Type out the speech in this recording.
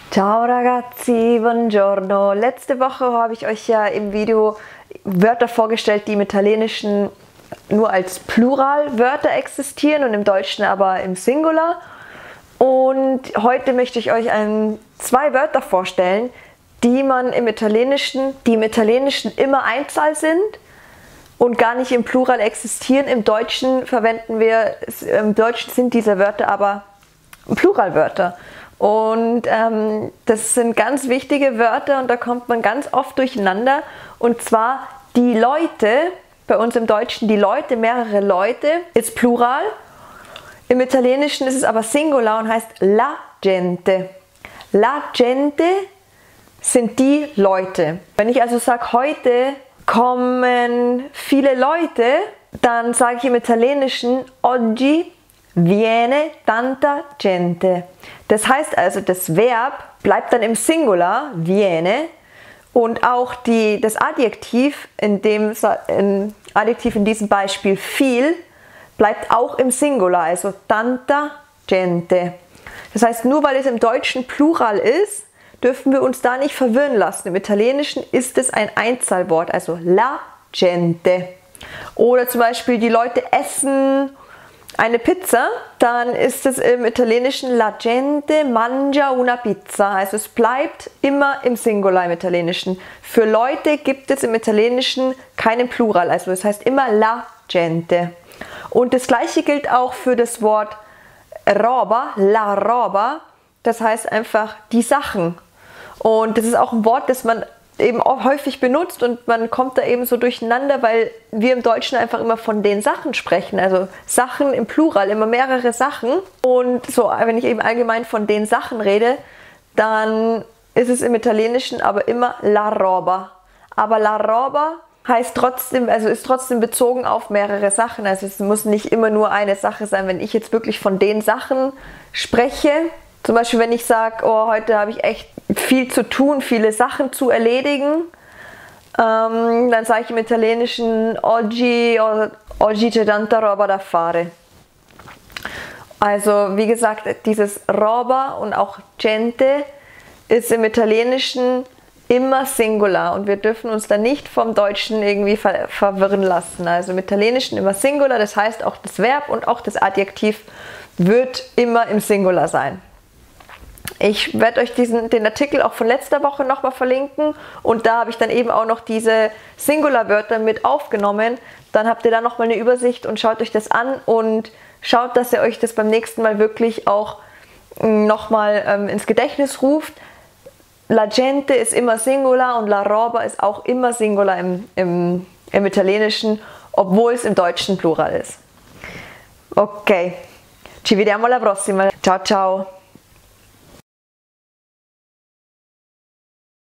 Ciao ragazzi, buongiorno. Letzte Woche habe ich euch ja im Video Wörter vorgestellt, die im Italienischen nur als Pluralwörter existieren und im Deutschen aber im Singular. Und heute möchte ich euch zwei Wörter vorstellen, die im Italienischen immer Einzahl sind und gar nicht im Plural existieren. Im Deutschen sind diese Wörter aber Pluralwörter. Und das sind ganz wichtige Wörter und da kommt man ganz oft durcheinander. Und zwar die Leute, bei uns im Deutschen die Leute, mehrere Leute, ist Plural. Im Italienischen ist es aber Singular und heißt la gente. La gente sind die Leute. Wenn ich also sage, heute kommen viele Leute, dann sage ich im Italienischen oggi viene tanta gente. Das heißt also, das Verb bleibt dann im Singular, viene, und auch das Adjektiv in diesem Beispiel viel, bleibt auch im Singular, also tanta gente. Das heißt, nur weil es im Deutschen Plural ist, dürfen wir uns da nicht verwirren lassen. Im Italienischen ist es ein Einzahlwort, also la gente. Oder zum Beispiel die Leute essen eine Pizza, dann ist es im Italienischen la gente mangia una pizza. Also es bleibt immer im Singular im Italienischen. Für Leute gibt es im Italienischen keinen Plural, also es heißt immer la gente. Und das gleiche gilt auch für das Wort roba, la roba, das heißt einfach die Sachen. Und das ist auch ein Wort, das man eben auch häufig benutzt und man kommt da eben so durcheinander, weil wir im Deutschen einfach immer von den Sachen sprechen, also Sachen im Plural, immer mehrere Sachen. Und so, wenn ich eben allgemein von den Sachen rede, dann ist es im Italienischen aber immer la roba. Aber la roba heißt trotzdem, also ist trotzdem bezogen auf mehrere Sachen, also es muss nicht immer nur eine Sache sein. Wenn ich jetzt wirklich von den Sachen spreche, zum Beispiel wenn ich sage, oh, heute habe ich echt viel zu tun, viele Sachen zu erledigen, dann sage ich im Italienischen oggi c'è tanta roba da fare. Also wie gesagt, dieses roba und auch gente ist im Italienischen immer Singular und wir dürfen uns da nicht vom Deutschen irgendwie verwirren lassen. Also im Italienischen immer Singular, das heißt auch das Verb und auch das Adjektiv wird immer im Singular sein. Ich werde euch den Artikel auch von letzter Woche nochmal verlinken und da habe ich dann eben auch noch diese Singularwörter mit aufgenommen. Dann habt ihr da nochmal eine Übersicht und schaut euch das an und schaut, dass ihr euch das beim nächsten Mal wirklich auch nochmal ins Gedächtnis ruft. La gente ist immer Singular und la roba ist auch immer Singular im Italienischen, obwohl es im Deutschen Plural ist. Ok, ci vediamo alla prossima. Ciao ciao!